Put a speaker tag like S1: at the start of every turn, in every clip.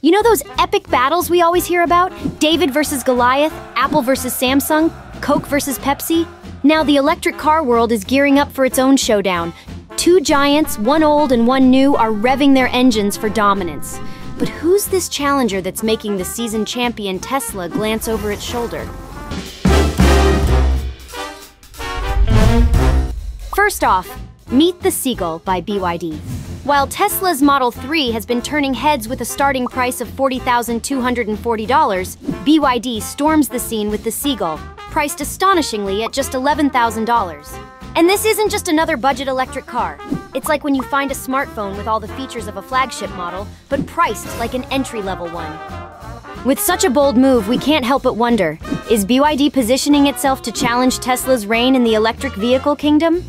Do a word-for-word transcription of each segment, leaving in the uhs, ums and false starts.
S1: You know those epic battles we always hear about? David versus Goliath, Apple versus Samsung, Coke versus Pepsi? Now the electric car world is gearing up for its own showdown. Two giants, one old and one new, are revving their engines for dominance. But who's this challenger that's making the season champion Tesla glance over its shoulder? First off, meet the Seagull by B Y D. While Tesla's Model three has been turning heads with a starting price of forty thousand two hundred forty dollars, B Y D storms the scene with the Seagull, priced astonishingly at just eleven thousand dollars. And this isn't just another budget electric car. It's like when you find a smartphone with all the features of a flagship model, but priced like an entry-level one. With such a bold move, we can't help but wonder, is B Y D positioning itself to challenge Tesla's reign in the electric vehicle kingdom?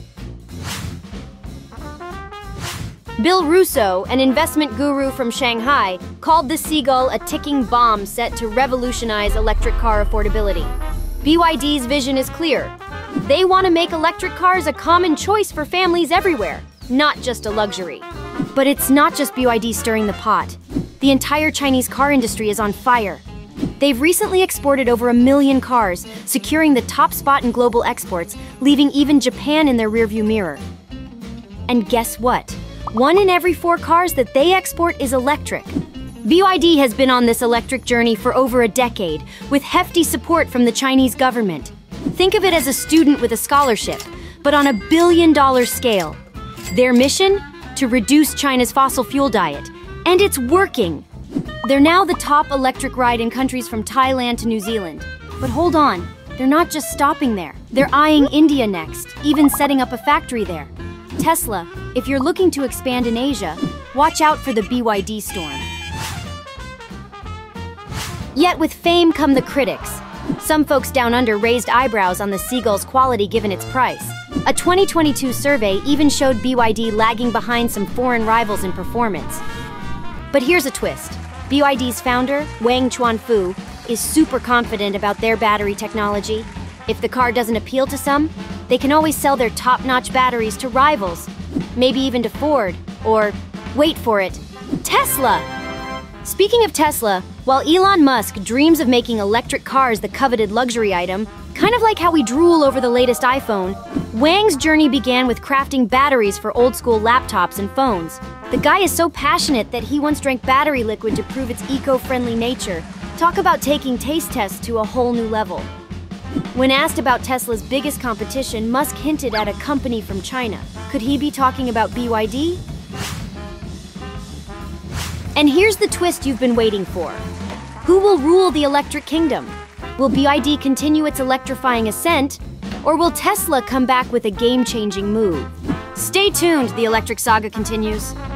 S1: 𝗧𝗶𝗺𝗀𝘀, an investment guru from Shanghai, called the Seagull a ticking bomb set to revolutionize electric car affordability. B Y D's vision is clear. They want to make electric cars a common choice for families everywhere, not just a luxury. But it's not just B Y D stirring the pot. The entire Chinese car industry is on fire. They've recently exported over a million cars, securing the top spot in global exports, leaving even Japan in their rearview mirror. And guess what? One in every four cars that they export is electric. B Y D has been on this electric journey for over a decade, with hefty support from the Chinese government. Think of it as a student with a scholarship, but on a billion-dollar scale. Their mission? To reduce China's fossil fuel diet. And it's working! They're now the top electric ride in countries from Thailand to New Zealand. But hold on, they're not just stopping there. They're eyeing India next, even setting up a factory there. Tesla, if you're looking to expand in Asia, watch out for the B Y D storm. Yet with fame come the critics. Some folks down under raised eyebrows on the Seagull's quality given its price. A twenty twenty-two survey even showed B Y D lagging behind some foreign rivals in performance. But here's a twist. B Y D's founder, Wang Chuanfu, is super confident about their battery technology. If the car doesn't appeal to some, they can always sell their top-notch batteries to rivals, maybe even to Ford, or, wait for it, Tesla! Speaking of Tesla, while Elon Musk dreams of making electric cars the coveted luxury item, kind of like how we drool over the latest iPhone, Wang's journey began with crafting batteries for old-school laptops and phones. The guy is so passionate that he once drank battery liquid to prove its eco-friendly nature. Talk about taking taste tests to a whole new level. When asked about Tesla's biggest competition, Musk hinted at a company from China. Could he be talking about B Y D? And here's the twist you've been waiting for. Who will rule the electric kingdom? Will B Y D continue its electrifying ascent, or will Tesla come back with a game-changing move? Stay tuned, the electric saga continues.